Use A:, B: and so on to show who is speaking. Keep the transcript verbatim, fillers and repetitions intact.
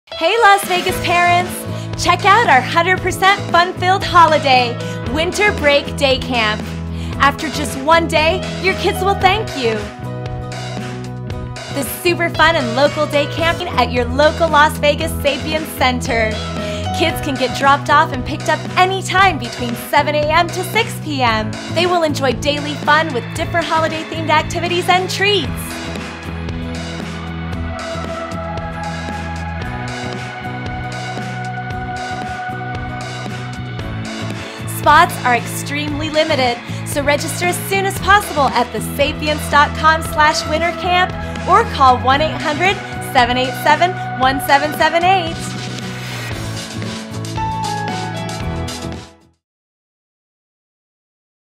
A: Hey Las Vegas parents! Check out our one hundred percent fun-filled holiday, Winter Break Day Camp. After just one day, your kids will thank you. The super fun and local day camping at your local Las Vegas Sapiens Center. Kids can get dropped off and picked up anytime between seven A M to six P M They will enjoy daily fun with different holiday-themed activities and treats. Spots are extremely limited, so register as soon as possible at the sapiens dot com slash wintercamp or call one eight hundred, seven eight seven, one seven seven eight.